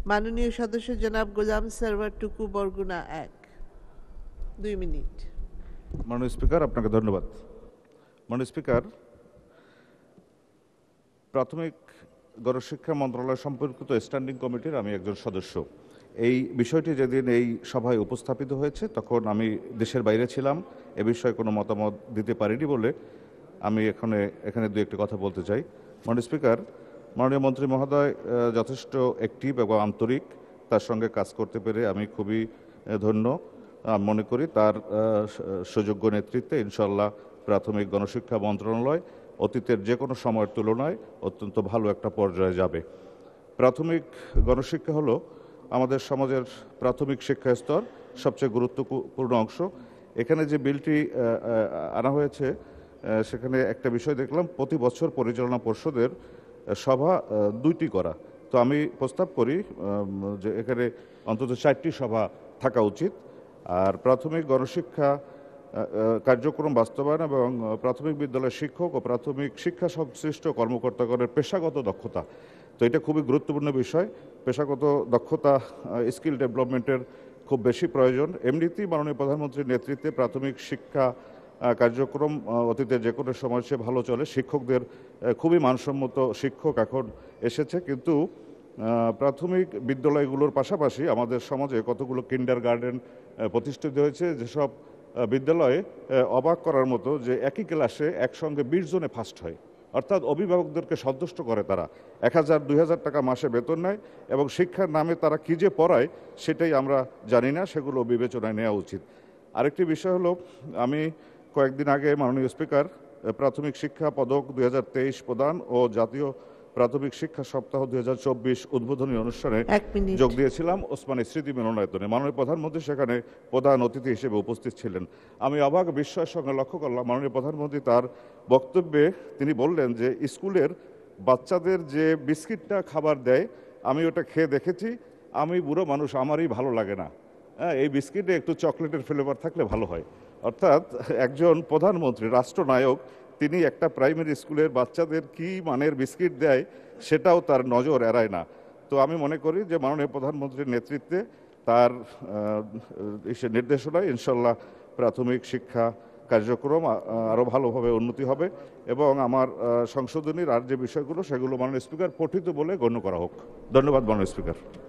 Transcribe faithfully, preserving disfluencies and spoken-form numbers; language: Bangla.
মাননীয় সদস্য জনাব গোলাম সারওয়ার টুকু বরগুনা এক। দুই মিনিট। মাননীয় স্পিকার, আপনাকে ধন্যবাদ। মাননীয় স্পিকার, প্রাথমিক গণশিক্ষা মন্ত্রণালয় সম্পর্কিত স্ট্যান্ডিং কমিটির আমি একজন সদস্য। এই বিষয়টি যেদিন এই সভায় উপস্থাপিত হয়েছে তখন আমি দেশের বাইরে ছিলাম, এ বিষয়ে কোনো মতামত দিতে পারিনি বলে আমি এখানে এখানে দু একটি কথা বলতে চাই। মাননীয় স্পিকার, মাননীয় মন্ত্রী মহোদয় যথেষ্ট অ্যাক্টিভ এবং আন্তরিক, তার সঙ্গে কাজ করতে পেরে আমি খুবই ধন্য মনে করি। তার সুযোগ্য নেতৃত্বে ইনশাল্লাহ প্রাথমিক গণশিক্ষা মন্ত্রণালয় অতীতের যে কোনো সময়ের তুলনায় অত্যন্ত ভালো একটা পর্যায়ে যাবে। প্রাথমিক গণশিক্ষা হলো আমাদের সমাজের প্রাথমিক শিক্ষা স্তর, সবচেয়ে গুরুত্বপূর্ণ অংশ। এখানে যে বিলটি আনা হয়েছে সেখানে একটা বিষয় দেখলাম, প্রতি বছর পরিচালনা পর্ষদের সভা দুইটি করা। তো আমি প্রস্তাব করি যে এখানে অন্তত চারটি সভা থাকা উচিত। আর প্রাথমিক গণশিক্ষা কার্যক্রম বাস্তবায়ন এবং প্রাথমিক বিদ্যালয়ের শিক্ষক ও প্রাথমিক শিক্ষা সংশ্লিষ্ট কর্মকর্তাগণের পেশাগত দক্ষতা, তো এটা খুবই গুরুত্বপূর্ণ বিষয়। পেশাগত দক্ষতা, স্কিল ডেভেলপমেন্টের খুব বেশি প্রয়োজন। এমনিতেই মাননীয় প্রধানমন্ত্রীর নেতৃত্বে প্রাথমিক শিক্ষা কার্যক্রম অতীতে যে কোনো সময় সে ভালো চলে। শিক্ষকদের খুবই মানসম্মত শিক্ষক এখন এসেছে, কিন্তু প্রাথমিক বিদ্যালয়গুলোর পাশাপাশি আমাদের সমাজে কতগুলো কিন্ডার গার্ডেন প্রতিষ্ঠিত হয়েছে, যেসব বিদ্যালয়ে অবাক করার মতো যে একই ক্লাসে একসঙ্গে বিশ জনে ফার্স্ট হয়। অর্থাৎ অভিভাবকদেরকে সন্তুষ্ট করে তারা, এক হাজার দুই হাজার টাকা মাসে বেতন নেয় এবং শিক্ষার নামে তারা কী যে পড়ায় সেটাই আমরা জানি না, সেগুলো বিবেচনায় নেওয়া উচিত। আরেকটি বিষয় হলো, আমি কয়েকদিন আগে মাননীয় স্পিকার প্রাথমিক শিক্ষা পদক দুই হাজার তেইশ প্রদান ও জাতীয় প্রাথমিক শিক্ষা সপ্তাহ দুই হাজার চব্বিশ উদ্বোধনী অনুষ্ঠানে যোগ দিয়েছিলাম ওসমানী স্মৃতি মিলনায়তনে। মাননীয় প্রধানমন্ত্রী সেখানে প্রধান অতিথি হিসেবে উপস্থিত ছিলেন। আমি অবাক বিস্ময়ের সঙ্গে লক্ষ্য করলাম, মাননীয় প্রধানমন্ত্রী তার বক্তব্যে তিনি বললেন যে স্কুলের বাচ্চাদের যে বিস্কিটটা খাবার দেয় আমি ওটা খেয়ে দেখেছি, আমি বুড়ো মানুষ, আমারই ভালো লাগে না, হ্যাঁ, এই বিস্কিটে একটু চকলেটের ফ্লেভার থাকলে ভালো হয়। অর্থাৎ একজন প্রধানমন্ত্রী, রাষ্ট্রনায়ক, তিনি একটা প্রাইমারি স্কুলের বাচ্চাদের কি মানের বিস্কিট দেয় সেটাও তার নজর এড়ায় না। তো আমি মনে করি যে মাননীয় প্রধানমন্ত্রীর নেতৃত্বে তার নির্দেশনায় ইনশাল্লাহ প্রাথমিক শিক্ষা কার্যক্রম আরও ভালোভাবে উন্নতি হবে এবং আমার সংশোধনীর আর যে বিষয়গুলো সেগুলো মাননীয় স্পিকার পঠিত বলে গণ্য করা হোক। ধন্যবাদ মাননীয় স্পিকার।